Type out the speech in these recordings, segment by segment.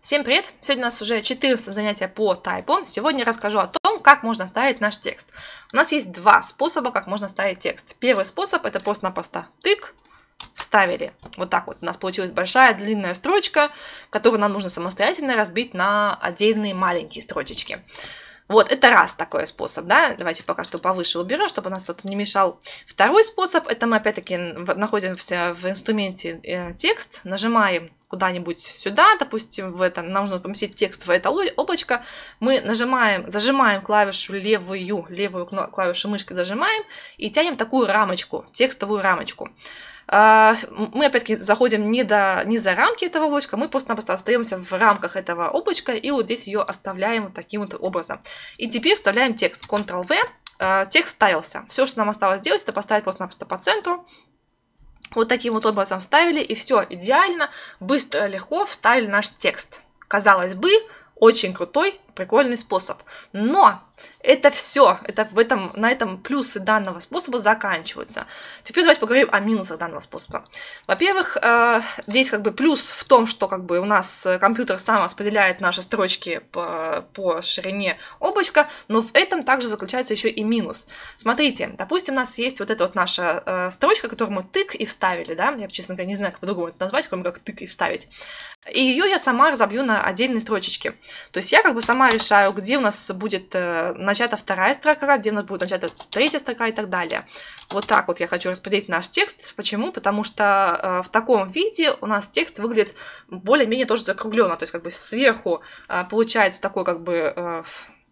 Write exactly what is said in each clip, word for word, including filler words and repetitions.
Всем привет! Сегодня у нас уже четырнадцатое занятие по тайпу. Сегодня расскажу о том, как можно ставить наш текст. У нас есть два способа, как можно ставить текст. Первый способ — это просто-напросто тык, вставили. Вот так вот у нас получилась большая длинная строчка, которую нам нужно самостоятельно разбить на отдельные маленькие строчечки. Вот, это раз такой способ, да, давайте пока что повыше уберем, чтобы у нас кто-то не мешал. Второй способ — это мы опять-таки находимся в инструменте э, текст, нажимаем куда-нибудь сюда, допустим, в это, нам нужно поместить текст в это облачко, мы нажимаем, зажимаем клавишу левую, левую клавишу мышкой зажимаем и тянем такую рамочку, текстовую рамочку. Мы опять-таки заходим не, до, не за рамки этого облачка, мы просто-напросто остаемся в рамках этого облачка и вот здесь ее оставляем вот таким вот образом. И теперь вставляем текст. контрол вэ, текст ставился. Все, что нам осталось сделать, это поставить просто-напросто по центру. Вот таким вот образом вставили, и все, идеально, быстро, легко вставили наш текст. Казалось бы, очень крутой, прикольный способ. Но это все, это в этом, на этом плюсы данного способа заканчиваются. Теперь давайте поговорим о минусах данного способа. Во-первых, здесь как бы плюс в том, что как бы у нас компьютер сам распределяет наши строчки по, по ширине облачка, но в этом также заключается еще и минус. Смотрите, допустим, у нас есть вот эта вот наша строчка, которую мы тык и вставили, да, я, честно говоря, не знаю, как по-другому это назвать, кроме как тык и вставить. И ее я сама разобью на отдельные строчечки. То есть я как бы сама решаю, где у нас будет начата вторая строка, где у нас будет начата третья строка и так далее. Вот так вот я хочу распределить наш текст. Почему? Потому что э, в таком виде у нас текст выглядит более-менее тоже закругленно. То есть как бы сверху э, получается такой как бы э,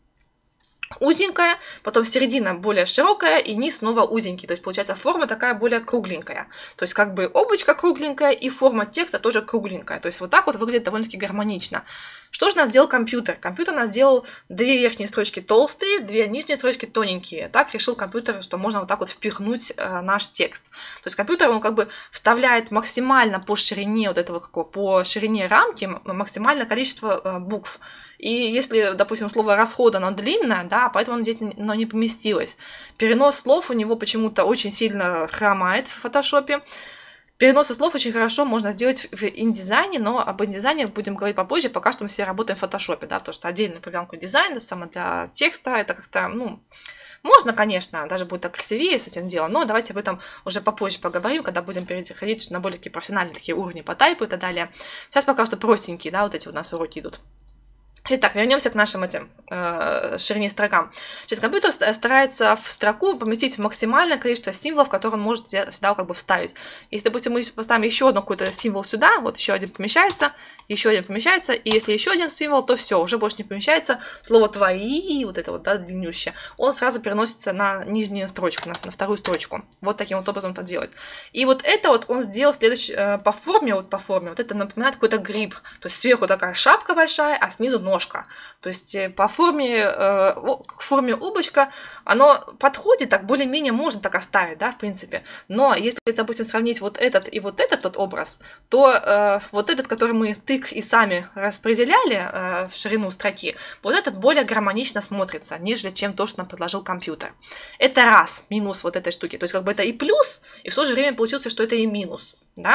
узенькая, потом середина более широкая и низ снова узенький. То есть получается форма такая более кругленькая. То есть как бы облачко кругленькое и форма текста тоже кругленькая. То есть вот так вот выглядит довольно-таки гармонично. Что же у нас сделал компьютер? Компьютер у нас сделал две верхние строчки толстые, две нижние строчки тоненькие. Так решил компьютер, что можно вот так вот впихнуть э, наш текст. То есть компьютер, он как бы вставляет максимально по ширине вот этого, какого, по ширине рамки максимальное количество э, букв. И если, допустим, слово «расход» оно длинное, да, поэтому оно здесь оно не поместилось. Перенос слов у него почему-то очень сильно хромает в фотошопе. Переносы слов очень хорошо можно сделать в InDesign, но об InDesign будем говорить попозже, пока что мы все работаем в фотошопе, да, потому что отдельную программку дизайна, самое для текста, это как-то, ну, можно, конечно, даже будет так красивее с этим делом, но давайте об этом уже попозже поговорим, когда будем переходить на более такие профессиональные такие уровни по тайпу и так далее. Сейчас пока что простенькие, да, вот эти у нас уроки идут. Итак, вернемся к нашим этим э, ширине строкам. Сейчас компьютер старается в строку поместить максимальное количество символов, которые он может сюда как бы вставить. Если, допустим, мы поставим еще одно какой-то символ сюда, вот еще один помещается, еще один помещается, и если еще один символ, то все, уже больше не помещается. Слово «твои», вот это вот, да, длиннющее, он сразу переносится на нижнюю строчку, на, на вторую строчку. Вот таким вот образом это делать. И вот это вот он сделал следующий, э, по форме, вот по форме, вот это напоминает какой-то гриб. То есть сверху такая шапка большая, а снизу ножка. То есть по форме, э, к форме облачка оно подходит, так более-менее можно так оставить, да, в принципе. Но если, допустим, сравнить вот этот и вот этот вот образ, то э, вот этот, который мы тык и сами распределяли э, ширину строки, вот этот более гармонично смотрится, нежели чем то, что нам предложил компьютер. Это раз, минус вот этой штуки. То есть как бы это и плюс, и в то же время получился, что это и минус, да.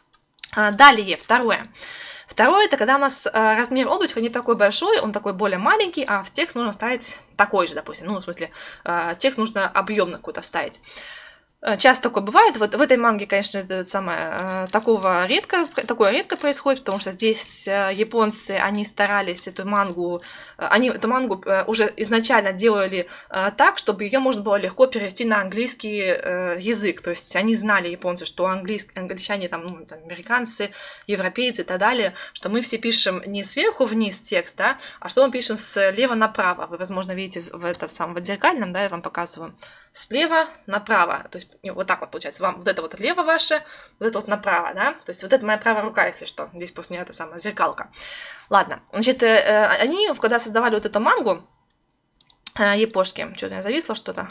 А далее, второе. Второе, это когда у нас э, размер облачка не такой большой, он такой более маленький, а в текст нужно вставить такой же, допустим. Ну, в смысле, э, текст нужно объемно какой-то вставить. Часто такое бывает. Вот в этой манге, конечно, это самое, такого редко, такое редко происходит, потому что здесь японцы, они старались эту мангу, они эту мангу уже изначально делали так, чтобы ее можно было легко перевести на английский язык. То есть они знали, японцы, что английские, англичане, там, ну, там, американцы, европейцы и так далее, что мы все пишем не сверху вниз текст, да, а что мы пишем слева направо. Вы, возможно, видите в этом самом в зеркальном, да, я вам показываю. Слева направо, то есть вот так вот получается, вам вот это вот лево ваше, вот это вот направо, да, то есть вот это моя правая рука, если что, здесь просто у меня это самая зеркалка. Ладно, значит, они, когда создавали вот эту мангу, япошки, что-то у меня зависло что-то,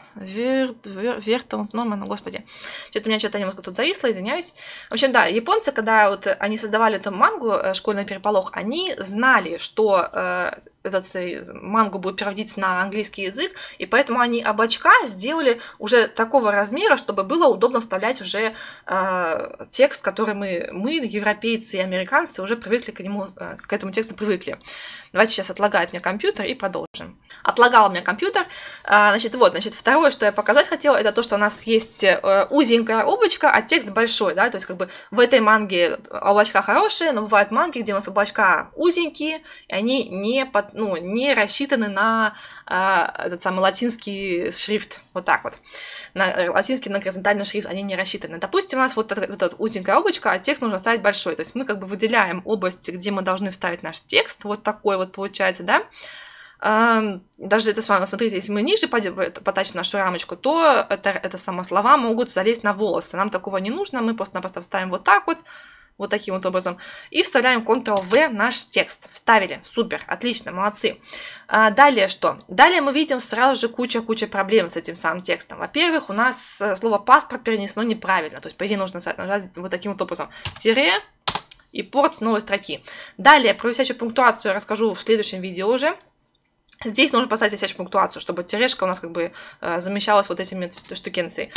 Вертон, ну, господи, что-то у меня что-то немножко тут зависло, извиняюсь. В общем, да, японцы, когда вот они создавали эту мангу «Школьный переполох», они знали, что этот мангу будет переводить на английский язык, и поэтому они облачка сделали уже такого размера, чтобы было удобно вставлять уже э, текст, который мы, мы, европейцы и американцы, уже привыкли к, нему, э, к этому тексту привыкли. Давайте сейчас отлагает мне компьютер и продолжим. Отлагал мне компьютер. А, значит, вот, значит, второе, что я показать хотела, это то, что у нас есть э, узенькое облачко, а текст большой, да, то есть как бы в этой манге облачка хорошие, но бывают манги, где у нас облачка узенькие, и они не, под, ну, не рассчитаны на э, этот самый латинский шрифт, вот так вот. На латинский, на горизонтальный шрифт они не рассчитаны. Допустим, у нас вот это, это узенькое облачко, а текст нужно ставить большой. То есть мы как бы выделяем область, где мы должны вставить наш текст, вот такой вот получается, да. Даже это, смотрите, если мы ниже потащим нашу рамочку, то это, это само слова могут залезть на волосы. Нам такого не нужно, мы просто-напросто вставим вот так вот, вот таким вот образом, и вставляем контрол вэ наш текст. Вставили, супер, отлично, молодцы. А далее что? Далее мы видим сразу же куча-куча проблем с этим самым текстом. Во-первых, у нас слово паспорт перенесено неправильно, то есть, по идее, нужно нажать вот таким вот образом. Тире и порт с новой строки. Далее про висячую пунктуацию я расскажу в следующем видео уже. Здесь нужно поставить висячую пунктуацию, чтобы тирешка у нас как бы э, замещалась вот этими штукенцией.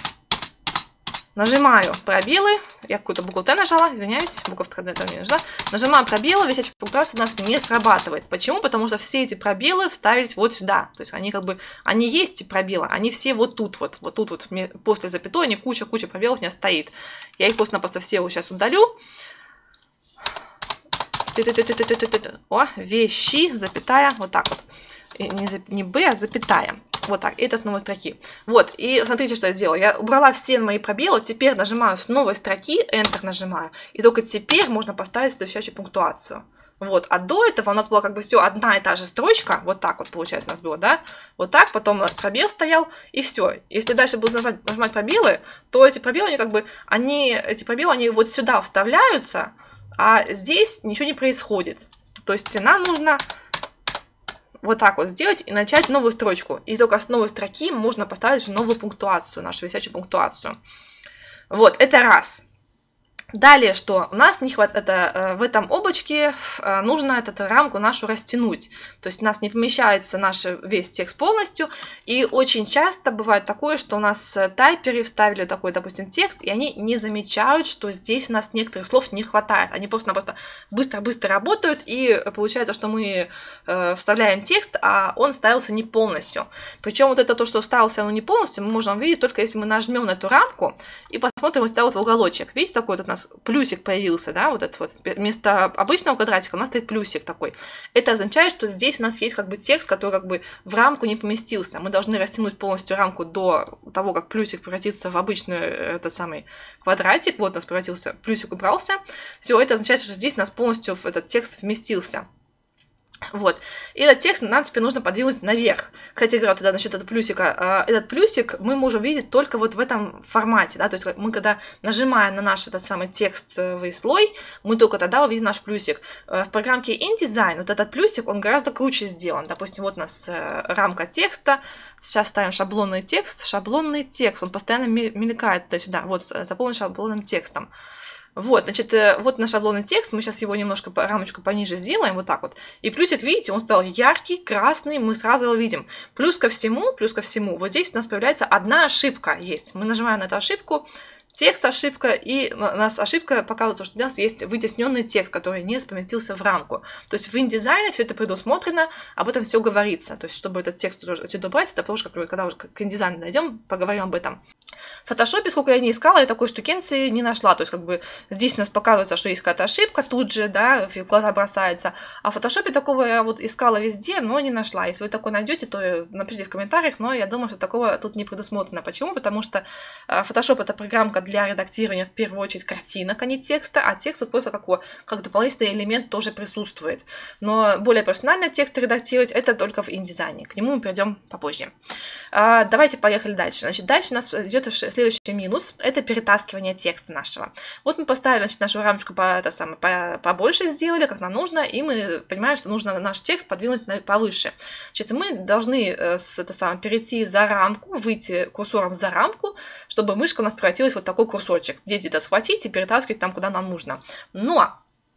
Нажимаю пробелы, я какую-то букву Т нажала, извиняюсь, буква Т не нажала. Нажимаю пробелы, висячая пунктуация у нас не срабатывает. Почему? Потому что все эти пробелы вставить вот сюда. То есть они как бы, они есть эти пробелы, они все вот тут вот, вот тут вот, после запятой, они куча-куча пробелов у меня стоит. Я их просто-напросто все вот сейчас удалю. О, вещи, запятая, вот так вот. Не, не Б, а запятая. Вот так, это с новой строки. Вот, и смотрите, что я сделала. Я убрала все мои пробелы, теперь нажимаю с новой строки, Enter нажимаю, и только теперь можно поставить следующую пунктуацию. Вот, а до этого у нас была как бы все одна и та же строчка, вот так вот получается у нас было, да? Вот так, потом у нас пробел стоял, и все. Если дальше буду нажимать, нажимать пробелы, то эти пробелы, они как бы, они, эти пробелы, они вот сюда вставляются, а здесь ничего не происходит. То есть нам нужно вот так вот сделать и начать новую строчку. И только с новой строки можно поставить же новую пунктуацию, нашу висячую пунктуацию. Вот, это раз. Далее, что у нас не хватает, это, в этом облачке нужно эту рамку нашу растянуть. То есть у нас не помещается наш весь текст полностью. И очень часто бывает такое, что у нас тайперы вставили такой, допустим, текст, и они не замечают, что здесь у нас некоторых слов не хватает. Они просто-напросто быстро-быстро работают, и получается, что мы э, вставляем текст, а он вставился не полностью. Причем вот это то, что вставился он не полностью, мы можем видеть только если мы нажмем на эту рамку и посмотрим вот сюда вот в уголочек. Видите, такой вот у нас плюсик появился, да, вот этот вот. Вместо обычного квадратика у нас стоит плюсик такой. Это означает, что здесь у нас есть как бы текст, который как бы в рамку не поместился. Мы должны растянуть полностью рамку до того, как плюсик превратится в обычный этот самый квадратик. Вот у нас превратился, плюсик убрался. Все, это означает, что здесь у нас полностью этот текст вместился. Вот. И этот текст нам теперь нужно подвинуть наверх. Кстати говоря, тогда насчет этого плюсика. Этот плюсик мы можем видеть только вот в этом формате. Да? То есть мы когда нажимаем на наш этот самый текстовый слой, мы только тогда увидим наш плюсик. В программке InDesign вот этот плюсик, он гораздо круче сделан. Допустим, вот у нас рамка текста. Сейчас ставим шаблонный текст. Шаблонный текст. Он постоянно мелькает туда-сюда. Вот, заполнен шаблонным текстом. Вот, значит, вот наш шаблонный текст, мы сейчас его немножко рамочку пониже сделаем, вот так вот. И плюсик, видите, он стал яркий, красный, мы сразу его видим. Плюс ко всему, плюс ко всему, вот здесь у нас появляется одна ошибка есть. Мы нажимаем на эту ошибку, текст ошибка, и у нас ошибка показывает, что у нас есть вытесненный текст, который не поместился в рамку. То есть в InDesign все это предусмотрено, об этом все говорится. То есть, чтобы этот текст отсюда брать, это тоже, когда уже к InDesign дойдем, поговорим об этом. В фотошопе, сколько я не искала, я такой штукенции не нашла. То есть, как бы здесь у нас показывается, что есть какая-то ошибка, тут же, да, в глаза бросается. А в фотошопе такого я вот искала везде, но не нашла. Если вы такое найдете, то напишите в комментариях, но я думаю, что такого тут не предусмотрено. Почему? Потому что Photoshop это программка для редактирования в первую очередь картинок, а не текста, а текст вот просто как, как дополнительный элемент тоже присутствует. Но более профессионально текст редактировать это только в InDesign. К нему мы перейдем попозже. А, давайте поехали дальше. Значит, дальше у нас идет следующий минус, это перетаскивание текста нашего. Вот мы поставили, значит, нашу рамочку по, это самое, по, побольше сделали, как нам нужно, и мы понимаем, что нужно наш текст подвинуть на, повыше. Значит, мы должны с, это самое, перейти за рамку, выйти курсором за рамку, чтобы мышка у нас превратилась в вот такой курсорчик. Здесь где-то схватить и перетаскивать там, куда нам нужно. Но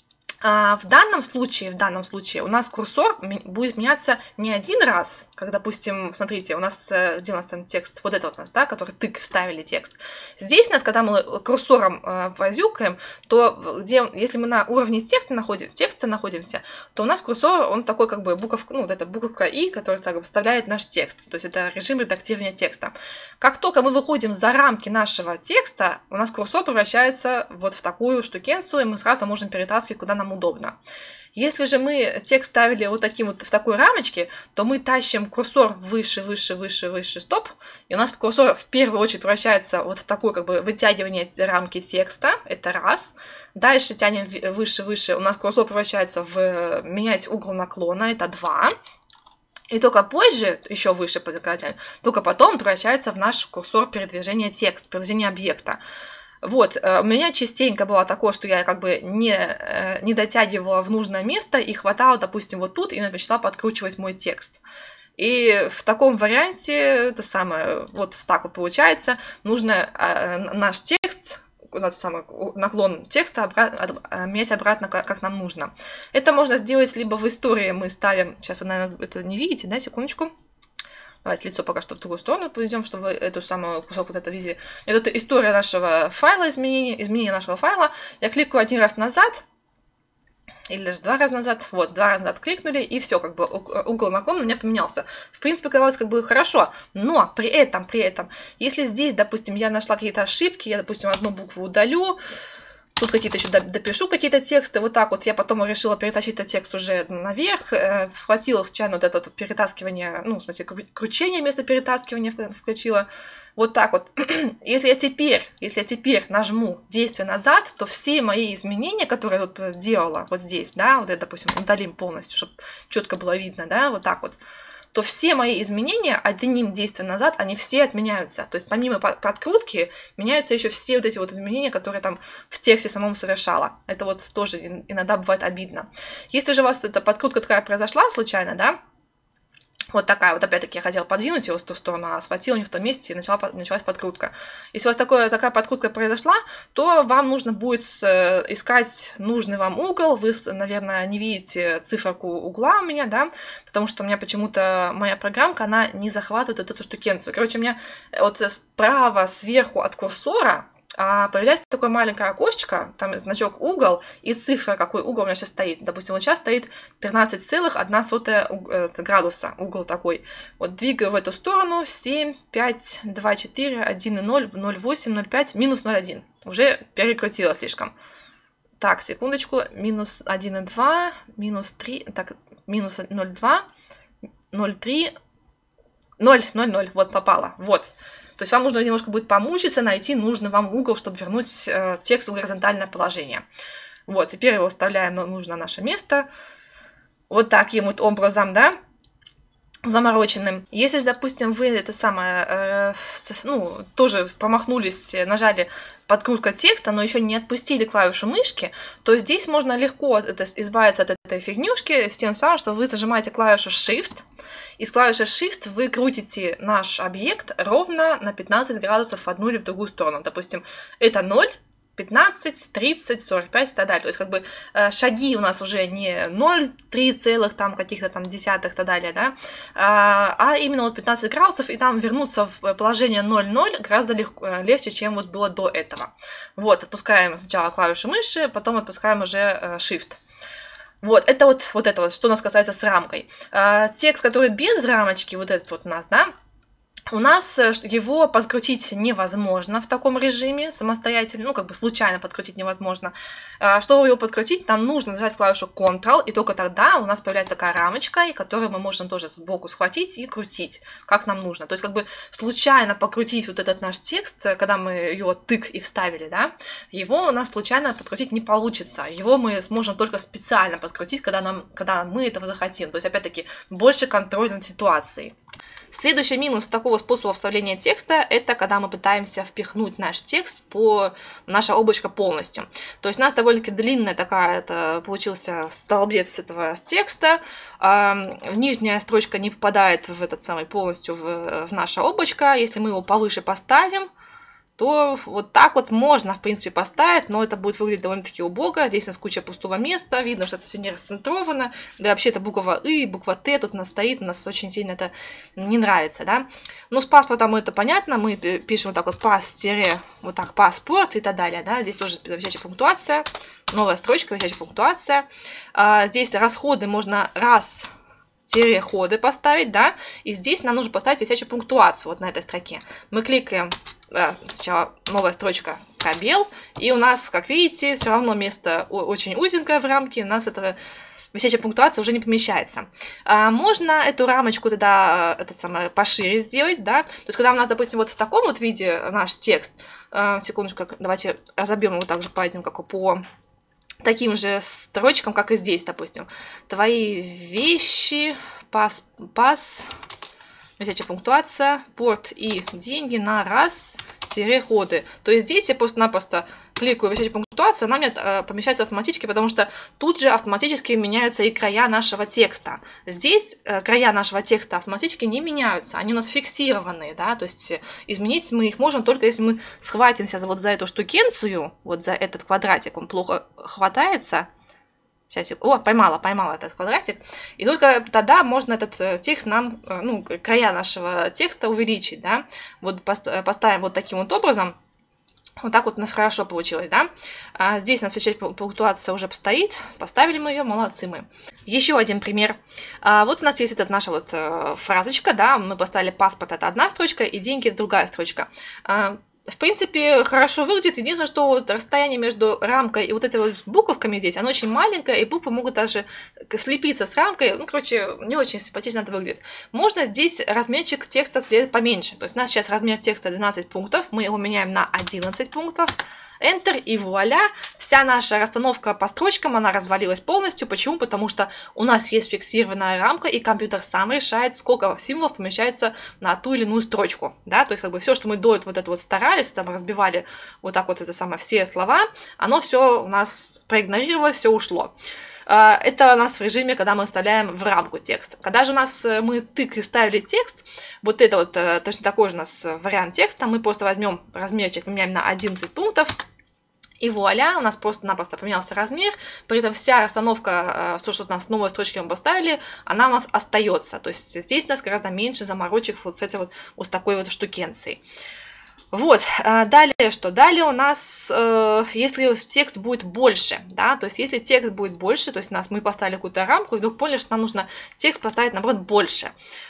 В данном случае, в данном случае у нас курсор будет меняться не один раз, как, допустим, смотрите, у нас, где у нас там текст, вот это вот у нас, да, который тык вставили текст. Здесь у нас, когда мы курсором возюкаем, то где, если мы на уровне текста, находим, текста находимся, то у нас курсор, он такой как бы буковка, ну, вот эта буковка И, которая так, вставляет наш текст, то есть это режим редактирования текста. Как только мы выходим за рамки нашего текста, у нас курсор превращается вот в такую штукенцию, и мы сразу можем перетаскивать, куда нам удобно. Если же мы текст ставили вот таким вот в такой рамочке, то мы тащим курсор выше, выше, выше, выше, стоп, и у нас курсор в первую очередь превращается вот в такое как бы вытягивание рамки текста, это раз. Дальше тянем выше, выше, у нас курсор превращается в менять угол наклона, это два. И только позже, еще выше, только потом превращается в наш курсор передвижения текста, передвижения объекта. Вот, у меня частенько было такое, что я как бы не, не дотягивала в нужное место и хватало, допустим, вот тут и начала подкручивать мой текст. И в таком варианте, это самое, вот так вот получается, нужно наш текст, этот самый наклон текста обратно, менять обратно, как нам нужно. Это можно сделать либо в истории мы ставим, сейчас вы, наверное, это не видите, да, секундочку. Давайте лицо пока что в другую сторону поведем, чтобы вы эту самую кусок вот это видели. Это история нашего файла, изменения, изменения нашего файла. Я кликаю один раз назад, или даже два раза назад. Вот, два раза назад кликнули, и все, как бы угол наклона у меня поменялся. В принципе, казалось как бы хорошо, но при этом, при этом, если здесь, допустим, я нашла какие-то ошибки, я, допустим, одну букву удалю, тут какие-то еще допишу какие-то тексты, вот так вот я потом решила перетащить этот текст уже наверх, э, схватила случайно вот это вот перетаскивание, ну, в смысле, кручение вместо перетаскивания включила, вот так вот. Если я теперь, если я теперь нажму действие назад, то все мои изменения, которые я тут делала вот здесь, да, вот это, допустим, удалим полностью, чтобы четко было видно, да, вот так вот, то все мои изменения одним действием назад, они все отменяются. То есть помимо подкрутки меняются еще все вот эти вот изменения, которые там в тексте самом совершала. Это вот тоже иногда бывает обидно. Если же у вас эта подкрутка такая произошла случайно, да, вот такая вот, опять-таки, я хотела подвинуть его в ту сторону, а схватила не в том месте, и начала, началась подкрутка. Если у вас такое, такая подкрутка произошла, то вам нужно будет искать нужный вам угол. Вы, наверное, не видите циферку угла у меня, да, потому что у меня почему-то моя программка, она не захватывает вот эту штукенцию. Короче, у меня вот справа, сверху от курсора А появляется такое маленькое окошечко, там значок угол и цифра, какой угол у меня сейчас стоит. Допустим, вот сейчас стоит тринадцать целых одна сотая градуса, угол такой. Вот двигаю в эту сторону, семь, пять, два, четыре, один, ноль, ноль, восемь, ноль, пять, минус ноль, один. Уже перекрутила слишком. Так, секундочку, минус один и два, минус три, так, минус ноль, два, ноль, три, ноль, ноль, ноль, вот попало, вот. То есть вам нужно немножко будет помучиться, найти нужный вам угол, чтобы вернуть э, текст в горизонтальное положение. Вот, теперь его вставляем на нужное наше место. Вот таким вот образом, да, замороченным. Если же, допустим, вы это самое, э, ну, тоже промахнулись, нажали подкрутка текста, но еще не отпустили клавишу мышки, то здесь можно легко это, избавиться от этой фигнюшки с тем самым, что вы зажимаете клавишу Shift, и с клавишей Shift вы крутите наш объект ровно на пятнадцать градусов в одну или в другую сторону. Допустим, это ноль, пятнадцать, тридцать, сорок пять и так далее. То есть как бы шаги у нас уже не ноль, три целых там каких-то там десятых и так далее, да, а именно вот пятнадцать градусов, и там вернуться в положение ноль ноль гораздо легко, легче, чем вот было до этого. Вот, отпускаем сначала клавишу мыши, потом отпускаем уже Shift. Вот, это вот, вот это вот, что у нас касается с рамкой. Текст, который без рамочки, вот этот вот у нас, да, у нас его подкрутить невозможно в таком режиме самостоятельно, ну, как бы случайно подкрутить невозможно. Чтобы его подкрутить, нам нужно нажать клавишу контрол, и только тогда у нас появляется такая рамочка, которую мы можем тоже сбоку схватить и крутить, как нам нужно. То есть, как бы случайно покрутить вот этот наш текст, когда мы его тык и вставили, да, его у нас случайно подкрутить не получится. Его мы сможем только специально подкрутить, когда, нам, когда мы этого захотим. То есть, опять-таки, больше контроля над ситуацией. Следующий минус такого способа вставления текста – это когда мы пытаемся впихнуть наш текст по наше облачко полностью. То есть у нас довольно-таки длинная такая, это получился столбец этого текста, нижняя строчка не попадает в этот самый полностью в, в наше облачко. Если мы его повыше поставим, то вот так вот можно, в принципе, поставить, но это будет выглядеть довольно-таки убого. Здесь у нас куча пустого места, видно, что это все не расцентровано. Да, вообще это буква И, буква Т тут у нас стоит, у нас очень сильно это не нравится, да. Но с паспортом это понятно, мы пишем вот так вот пас, вот так, паспорт и так далее, да. Здесь тоже висячая пунктуация, новая строчка, висячая пунктуация. А, здесь расходы можно раз... ходы поставить, да, и здесь нам нужно поставить висячую пунктуацию вот на этой строке. Мы кликаем, да, сначала новая строчка, пробел, и у нас, как видите, все равно место очень узенькое в рамке, у нас этого висячая пунктуация уже не помещается. А, можно эту рамочку тогда этот самый, пошире сделать, да, то есть когда у нас, допустим, вот в таком вот виде наш текст, а, секундочку, давайте разобьем его также, пойдем как по... таким же строчкам, как и здесь, допустим. Твои вещи, пас, пас, висячая пунктуация, порт и деньги на раз, ходы. То есть здесь я просто-напросто кликаю висячую пунктуацию, она у меня помещается автоматически, потому что тут же автоматически меняются и края нашего текста. Здесь края нашего текста автоматически не меняются, они у нас фиксированные, да, то есть изменить мы их можем только если мы схватимся за, вот за эту штукенцию, вот за этот квадратик, он плохо хватается. Сейчас, о, поймала, поймала этот квадратик. И только тогда можно этот текст нам, ну, края нашего текста увеличить, да. Вот поставим вот таким вот образом. Вот так вот у нас хорошо получилось, да. А здесь у нас висячая пунктуация уже стоит. Поставили мы ее, молодцы мы. Еще один пример. А вот у нас есть вот эта наша вот фразочка, да. Мы поставили паспорт, это одна строчка, и деньги, это другая строчка. В принципе, хорошо выглядит. Единственное, что вот расстояние между рамкой и вот этой вот буковками здесь, оно очень маленькое, и буквы могут даже слепиться с рамкой. Ну, короче, не очень симпатично это выглядит. Можно здесь размерчик текста сделать поменьше. То есть у нас сейчас размер текста двенадцать пунктов, мы его меняем на одиннадцать пунктов. Enter, и вуаля, вся наша расстановка по строчкам, она развалилась полностью. Почему? Потому что у нас есть фиксированная рамка, и компьютер сам решает, сколько символов помещается на ту или иную строчку. Да? То есть, как бы все, что мы до этого вот это вот старались, там разбивали вот так вот это самое, все слова, оно все у нас проигнорировалось, все ушло. Это у нас в режиме, когда мы вставляем в рамку текст. Когда же у нас мы тык и вставили текст, вот это вот точно такой же у нас вариант текста, мы просто возьмем размерчик, меняем на одиннадцать пунктов, и вуаля, у нас просто-напросто поменялся размер, при этом вся расстановка, то, что у нас новые строчки мы поставили, она у нас остается. То есть здесь у нас гораздо меньше заморочек вот с этой вот, вот с такой вот штукенцией. Вот, далее что? Далее у нас, если текст будет больше, да, то есть если текст будет больше, то есть у нас мы поставили какую-то рамку и вдруг поняли, что нам нужно текст поставить, наоборот, больше.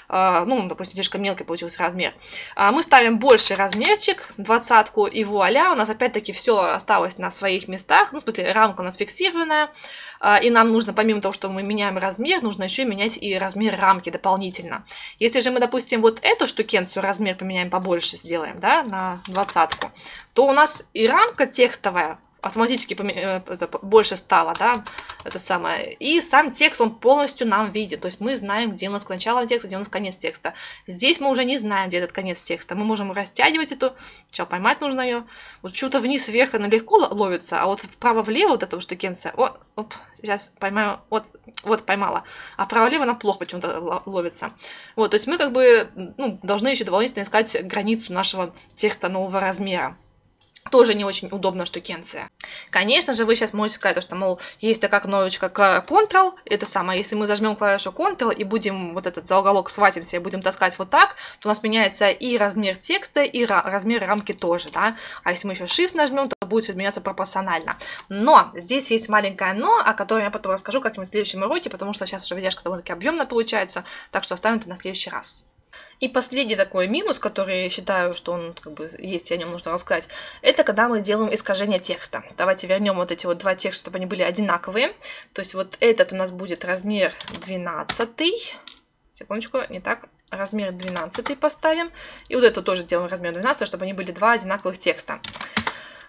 Ну, допустим, слишком мелкий получился размер. Мы ставим больше размерчик, двадцатку, и вуаля, у нас опять-таки все осталось на своих местах, ну, в смысле, рамка у нас фиксированная, и нам нужно, помимо того, что мы меняем размер, нужно еще менять и размер рамки дополнительно. Если же мы, допустим, вот эту штукенцию размер поменяем побольше, сделаем, да, на двадцатку, то у нас и рамка текстовая автоматически это больше стало, да, это самое. И сам текст, он полностью нам виден. То есть мы знаем, где у нас начало текста, где у нас конец текста. Здесь мы уже не знаем, где этот конец текста. Мы можем растягивать эту, сейчас поймать нужно ее. Вот почему-то вниз-вверх она легко ловится, а вот вправо-влево вот эта штукенция, о, оп, сейчас поймаю, вот, вот поймала. А вправо-влево она плохо почему-то ловится. Вот, то есть мы как бы, ну, должны еще дополнительно искать границу нашего текста нового размера. Тоже не очень удобная штукенция. Конечно же, вы сейчас можете сказать, что, мол, есть такая кнопочка Ctrl, это самое, если мы зажмем клавишу Ctrl и будем вот этот за уголок схватимся и будем таскать вот так, то у нас меняется и размер текста, и размер рамки тоже, да. А если мы еще Shift нажмем, то будет все меняться пропорционально. Но здесь есть маленькое но, о котором я потом расскажу как-нибудь в следующем уроке, потому что сейчас уже видяшка довольно-таки объемная получается, так что оставим это на следующий раз. И последний такой минус, который я считаю, что он как бы есть, и о нем нужно рассказать, это когда мы делаем искажение текста. Давайте вернем вот эти вот два текста, чтобы они были одинаковые. То есть вот этот у нас будет размер двенадцать. Секундочку, не так. Размер двенадцать поставим. И вот это тоже сделаем размер двенадцать, чтобы они были два одинаковых текста.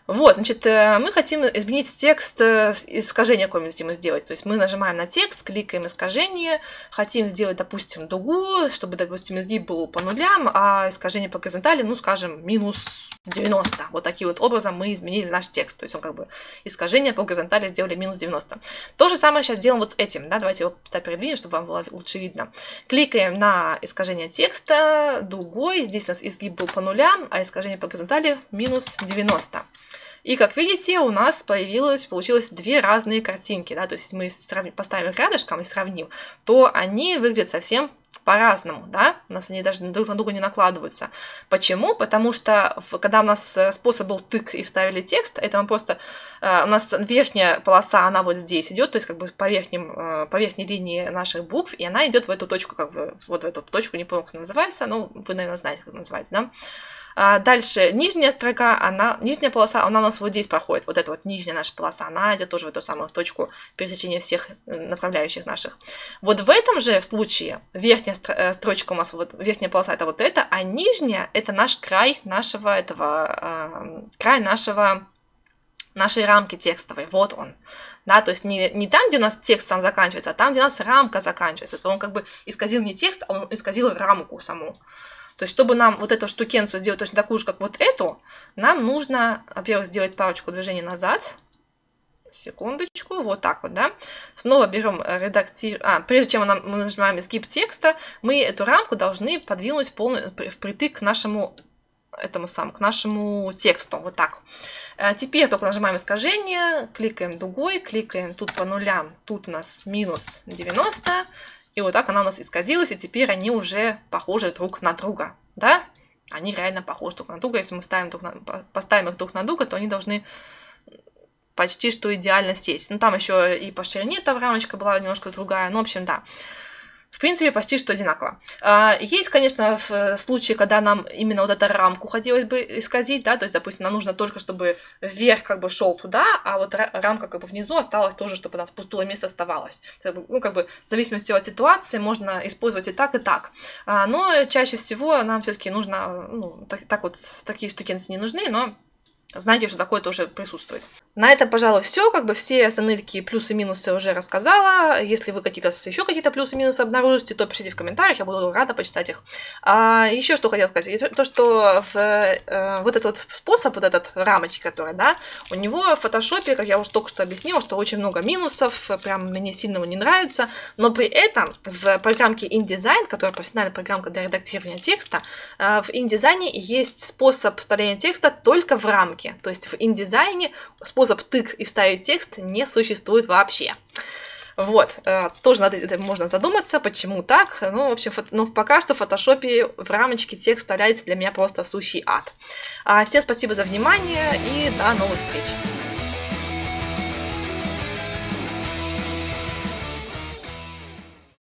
Вот, значит, мы хотим изменить текст, искажение какое-нибудь мы сделать. То есть мы нажимаем на текст, кликаем искажение, хотим сделать, допустим, дугу, чтобы, допустим, изгиб был по нулям, а искажение по горизонтали, ну, скажем, минус девяносто. Вот таким вот образом мы изменили наш текст. То есть он как бы искажение по горизонтали сделали минус девяносто. То же самое сейчас делаем вот с этим. Да? Давайте его передвинем, чтобы вам было лучше видно. Кликаем на искажение текста дугой. Здесь у нас изгиб был по нулям, а искажение по горизонтали минус девяносто. И, как видите, у нас появилось, получилось две разные картинки. Да? То есть если мы сравним, поставим их рядышком и сравним, то они выглядят совсем по-разному. Да? У нас они даже друг на друга не накладываются. Почему? Потому что, когда у нас способ был тык и вставили текст, это мы просто... У нас верхняя полоса, она вот здесь идет, то есть как бы по, верхним, по верхней линии наших букв, и она идет в эту точку, как бы, вот в эту точку, не помню, как она называется, но вы, наверное, знаете, как она называется, да? Дальше нижняя строка, она, нижняя полоса, она у нас вот здесь проходит, вот эта вот нижняя наша полоса, она идет тоже в эту самую точку пересечения всех направляющих наших. Вот в этом же случае верхняя строчка у нас, вот, верхняя полоса это вот это, а нижняя это наш край нашего этого, э, край нашего, нашей рамки текстовой, вот он. Да, то есть не, не там, где у нас текст сам заканчивается, а там, где у нас рамка заканчивается. То он как бы исказил не текст, а он исказил рамку саму. То есть, чтобы нам вот эту штукенцию сделать точно такую же, как вот эту, нам нужно, во-первых, сделать парочку движений назад. Секундочку, вот так вот, да. Снова берем редактир... А, прежде чем мы нажимаем изгиб текста, мы эту рамку должны подвинуть полный... впритык к нашему, этому самому, к нашему тексту, вот так. Теперь только нажимаем искажение, кликаем дугой, кликаем тут по нулям, тут у нас минус девяносто. И вот так она у нас исказилась, и теперь они уже похожи друг на друга, да? Они реально похожи друг на друга. Если мы ставим друг на, поставим их друг на друга, то они должны почти что идеально сесть. Ну, там еще и по ширине там рамочка была немножко другая. Ну, в общем, да. В принципе, почти что одинаково. Есть, конечно, в случае, когда нам именно вот эту рамку хотелось бы исказить, да, то есть, допустим, нам нужно только, чтобы вверх как бы шел туда, а вот рамка как бы внизу осталась тоже, чтобы у нас пустое место оставалось. Ну, как бы, в зависимости от ситуации можно использовать и так, и так. Но чаще всего нам все-таки нужно, ну, так, так вот, такие штукенцы не нужны, но знаете, что такое тоже присутствует. На этом, пожалуй, все. Как бы все основные такие плюсы-минусы уже рассказала. Если вы какие-то еще какие-то плюсы-минусы обнаружите, то пишите в комментариях, я буду рада почитать их. А, еще что хотела сказать. То, что в, э, вот этот вот способ, вот этот рамочки, который, да, у него в фотошопе, как я уже только что объяснила, что очень много минусов, прям мне сильно не нравится. Но при этом в программке InDesign, которая профессиональная программка для редактирования текста, э, в InDesign есть способ вставления текста только в рамки. То есть в InDesign способ тык и вставить текст не существует вообще. Вот, тоже надо, это можно задуматься, почему так. Ну, в общем, ну, пока что в фотошопе в рамочке текст вставляется для меня просто сущий ад. Всем спасибо за внимание и до новых встреч.